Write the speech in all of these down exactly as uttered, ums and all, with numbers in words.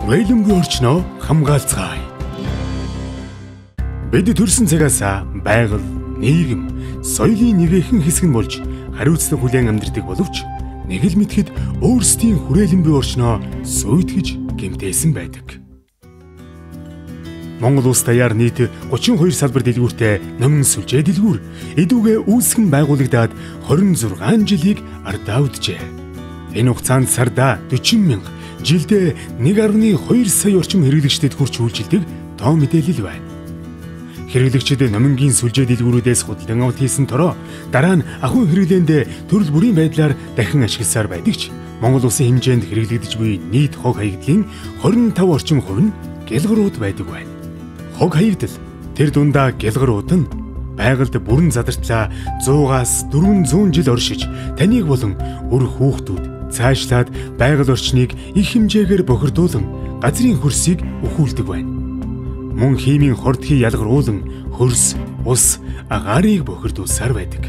Хүрээлэнгүй орчноо хамгаалцгаая. Бид төрсэн цагаас байгаль, нийгэм, соёлын нэгэн хэсэг нь болж хариуцлага хүлээн амьдардаг боловч нэг л мэтгэд өөрсдийн хүрээлэнгүй орчноо сүйтгэж гэмтээсэн байдаг. Монгол улс даяар нийт гучин хоёр салбар дэлгүүртэй номин сүлжээ дэлгүүр эдүгээ үүсгэн байгуулагдаад хорин зургаан жилийг ардаауджээ. Энэ хугацаанд сарда дөрвөн мянга, жилдээ нэг арван хоёр сая орчим хэрэглэгчдэд хүрч үйлчилдэг тоо мэдээлэл байна. Хэрэглэгчид номингийн сүлжээ дэлгүүрүүдээс худалдан авалт хийсэн toroo дараа нь ахуй хэрэглээнд төрөл бүрийн байдлаар дахин ашигласаар байдаг ч Монгол улсын хэмжээнд хэрэглэгдэж буй нийт хог хаягдлын хорин тав орчим хувь нь гэлгарууд байдаг байна. Хог хаягдал тэр дундаа гэлгарууд нь байгальд бүрэн задартлаа зуугаас дөрвөн зуун жил оршиж таныг болон өр хүүхдүүд цаашлаад байгаль орчныг их хэмжээгээр бохирдуулан газрын хөрсийг өхүүлдэг байна. Мөн химийн хордхий ялгаруулан хөрс, ус, агаарыг бохирдуулсаар байдаг.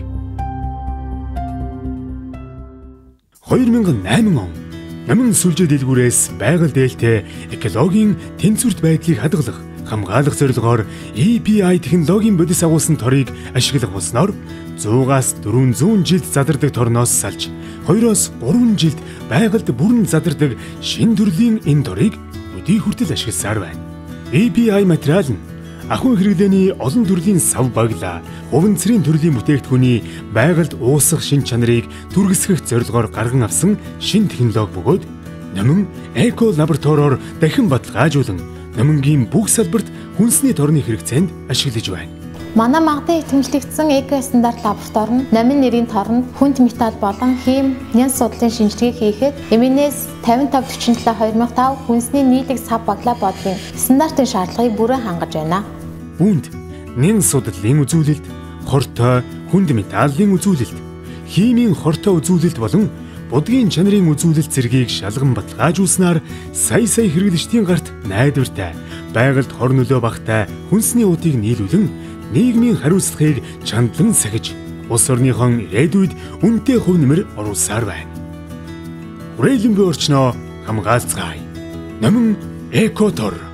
хоёр мянган и найман он номин сүлжээ дэлгүүрээс байгаль дээлтэй экологийн тэнцвэрт байдлыг хадгалах, хамгаалах зорилгоор и пи ай технологийн бодис агуулсан торыг ашиглах болсноор зуугаас дөрвөн зуун жилд задардаг торноос салж хоёроос гурван жилд байгальд бүрэн задардаг шинэ төрлийн энэ торыг өдий хүртэл ашигласаар байна. и пи ай материал нь ахуй хэрэглээний олон төрлийн сав баглаа, хуванцрын төрлийн бүтээгдэхүүний байгальд уусах шин чанарыг түргэсгэх зорилгоор гарган авсан шин технологи бөгөөд номин эко лабораториор дахин баталгаажуулан номингийн бүх салбарт хүнсний торны хэрэгцээнд ашиглаж байна. Манай магадын тэмдэглэгдсэн эко стандарт лаборатори нь номин нэрийн торн хүнт металл болон хим, нянс судлалын шинжилгээг хийхэд эм эн эс тавин тав дөрвөн жилийн хоёр мянган и тав хүнсний нийлэг сав баглаа бодлогын стандартын шаардлагыг бүрэн хангаж байна. Үүнд нянс судлалын үзүүлэлт, хортой, хүнд металлын үзүүлэлт, химийн хортой үзүүлэлт болон будгийн чанарын үзүүлэлт зэргийг шалган баталгаажуулснаар сая сая хэрэглэгчдийн гарт найдвартай, байгальд хор нөлөө багтай хүнсний уудыг нийлүүлэн нийгмийн хариуцлагыг чандлан сахиж, улс орныхон ирээдүйд үнэтэй хувь нэмэр оруулсаар байна. Хүрээлэнгүй орчноо хамгаалцгаая. Номин Экотор.